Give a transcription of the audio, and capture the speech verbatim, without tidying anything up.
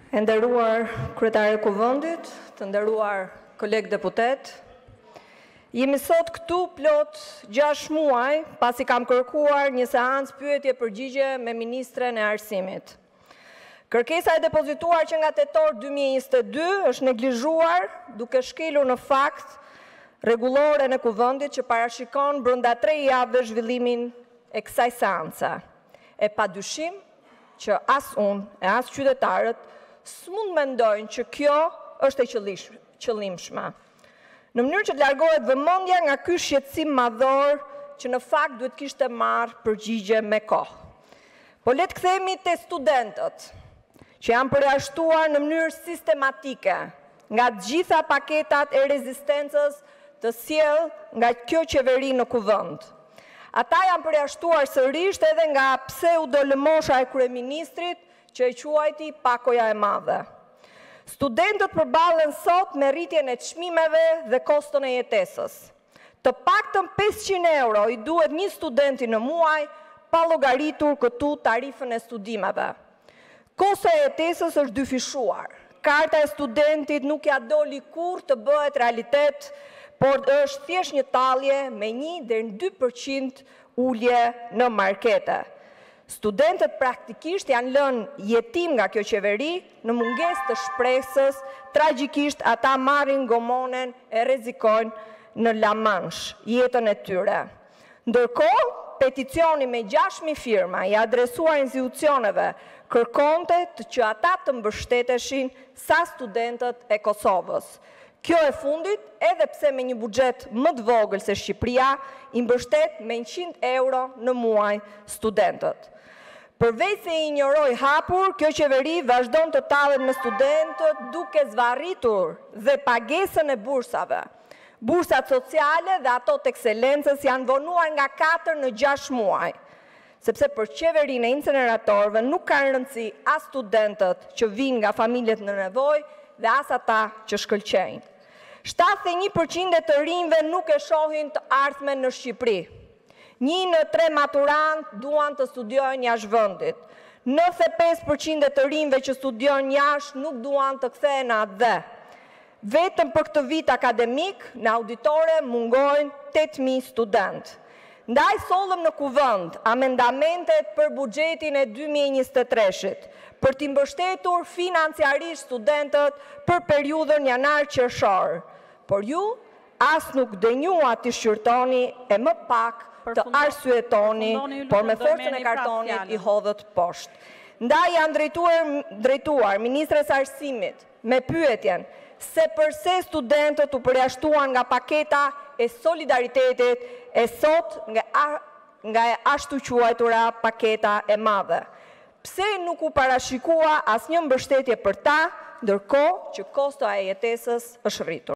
E nderuar kryetare e Kuvendit, të nderuar kolegë deputet, jemi sot këtu plot gjashtë muaj pasi kam kërkuar një seancë pyetje përgjigje me Ministren e Arsimit. Kërkesa e depozituar që nga tetor dy mijë e njëzet e dy është neglizhuar duke shkelur në fakt rregullore në Kuvendit që parashikon brenda tre javëve zhvillimin e kësaj seance. E padyshim që as unë e as qytetarët s'mund mendojnë që kjo është e qëllimshme. Në mënyrë që të largohet vëmendja nga ky shqetësim madhor që në fakt duhet kishte marrë përgjigje me kohë. Po le të kthehemi te studentët që janë përjashtuar në mënyrë sistematike nga të gjitha paketat e rezistencës të sjell nga kjo qeveri në Kuvend. Ata janë përjashtuar sërish edhe nga pseudo-lëmosha e kryeministrit që e quajti pakoja e madhe. Studentët përballen sot me rritjen e çmimeve dhe koston e jetesës. Të paktën pesëqind euro i duhet një studenti në muaj pa llogaritur këtu tarifën e studimeve. Kosto e jetesës është dyfishuar. Karta e studentit nuk ja doli kurrë të bëhet realitet, por është thjesht një tallje me një deri në dy përqind ulje në markete. Studentët praktikisht janë lënë jetim nga kjo qeveri, në mungesë të shpresës, tragjikisht ata marrin gomonen e rrezikojnë në La Manche jetën e tyre. Ndërkohë, peticioni me gjashtë mijë firma i adresuar institucioneve kërkonte që ata të mbështeteshin sa studentët e Kosovës. Kjo e fundit, edhe pse me një buxhet më të vogël se Shqipëria, i mbështet me njëqind euro në muaj studentët. Përveç se i injoroi hapur, kjo qeveri vazhdon të tallet me studentët duke zvarritur dhe pagesën e bursave. Bursat sociale dhe ato të ekselencës janë vonuar nga katër në gjashtë muaj, sepse për qeverinë e inceneratorëve nuk kanë rëndësi as studentët që vinë nga familjet në nevojë dhe as ata që shkëlqejnë. shtatëdhjetë e një përqind e të rinjve nuk e shohin të ardhmen në Shqipëri. Një në tre maturant duan të studiojnë jashtë vendit. nëntëdhjetë e pesë përqind e të rinjve që studiojnë jashtë nuk duan të kthehen atje. Vetëm për këtë vit akademik, në auditore mungojnë tetë mijë studentë. Ndaj sollëm në Kuvend amendamentet për buxhetin e dy mijë e njëzet e treshit, për t'i mbështetur financiarisht studentët për periudhën janar-qershor. Por ju as nuk dënjua të shqyrtoni e më pak të arsyetoni, por me forcën e kartonit i hodhët poshtë. Ndaj janë drejtuar, drejtuar Ministres Arsimit me pyetjen se përse studentët u përjashtuan nga paketa e solidaritetit e sot nga, nga e ashtu quajtura paketa e madhe. Pse nuk u parashikua asnjë mbështetje për ta, ndërkohë që kosto e jetesës është rritur?